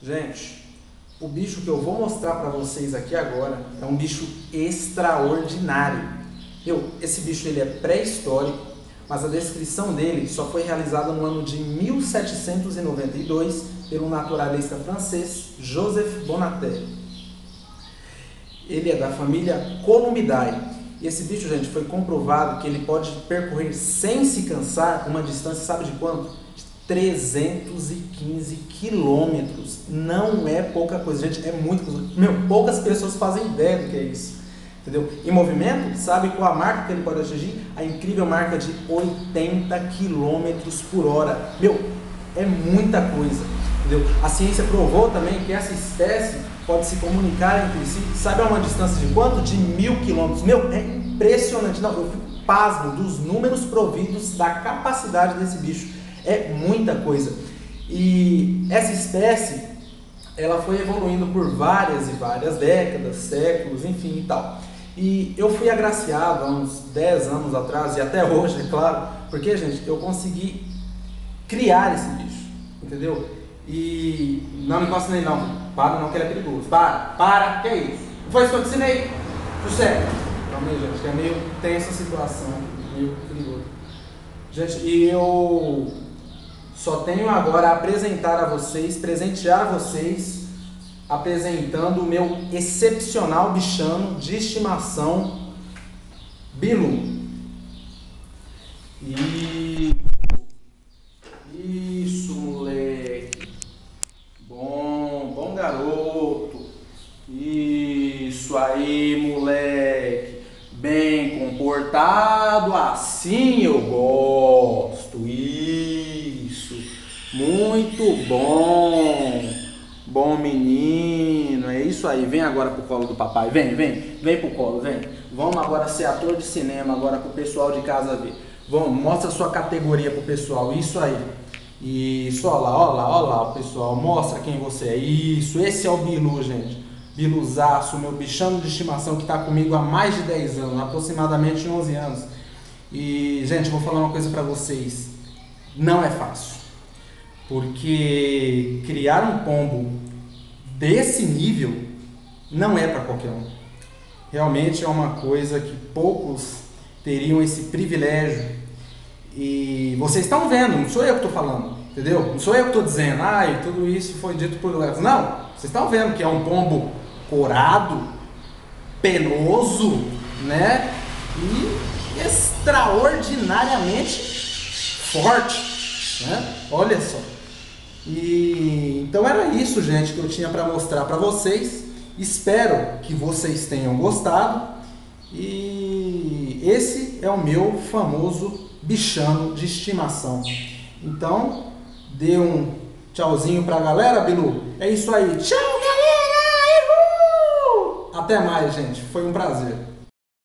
Gente, o bicho que eu vou mostrar para vocês aqui agora é um bicho extraordinário. Esse bicho ele é pré-histórico, mas a descrição dele só foi realizada no ano de 1792 pelo naturalista francês Joseph Bonnatel. Ele é da família Columbidae. E esse bicho, gente, foi comprovado que ele pode percorrer sem se cansar uma distância, sabe de quanto? 315 quilômetros. Não é pouca coisa, gente, é muita coisa. Poucas pessoas fazem ideia do que é isso. Entendeu? Em movimento, sabe qual a marca que ele pode atingir? A incrível marca de 80 quilômetros por hora. É muita coisa. Entendeu? A ciência provou também que essa espécie pode se comunicar entre si. Sabe a uma distância de quanto? De 1000 quilômetros. É impressionante. Não, eu fico pasmo dos números providos da capacidade desse bicho. É muita coisa. E essa espécie, ela foi evoluindo por várias e várias décadas, séculos, enfim e tal. E eu fui agraciado há uns 10 anos atrás, e até hoje, é claro, porque, gente, eu consegui criar esse bicho, entendeu? E não me encosta nele não, para não, que ele é perigoso. Para, que é isso? Não foi isso que eu te ensinei? Sossego. Calma aí, gente, que é meio tensa a situação, meio perigoso. Gente, e eu só tenho agora a apresentar a vocês, presentear a vocês, apresentando o meu excepcional bichano de estimação, Bilu. Isso, moleque. Bom garoto. Isso aí, moleque. Bem comportado, assim eu gosto. Isso. Muito bom. Bom menino. É isso aí. Vem agora pro colo do papai. Vem pro colo, vem. Vamos agora ser ator de cinema agora pro pessoal de casa ver. Vamos, mostra a sua categoria pro pessoal. Isso aí. Isso, ó lá, pessoal. Mostra quem você é. Isso, esse é o Bilu, gente. Biluzaço, meu bichano de estimação que está comigo há mais de 10 anos, aproximadamente 11 anos. E, gente, vou falar uma coisa para vocês. Não é fácil. Porque criar um pombo desse nível não é para qualquer um. Realmente é uma coisa que poucos teriam esse privilégio. E vocês estão vendo, não sou eu que estou falando, entendeu? Não sou eu que estou dizendo, tudo isso foi dito por Léo. Não, vocês estão vendo que é um pombo corado, penoso, né? E extraordinariamente forte, né? Olha só. E então era isso, gente, que eu tinha para mostrar para vocês. Espero que vocês tenham gostado. E esse é o meu famoso bichano de estimação. Então, dê um tchauzinho pra galera, Bilu. É isso aí. Tchau, galera! Uhul! Até mais, gente. Foi um prazer.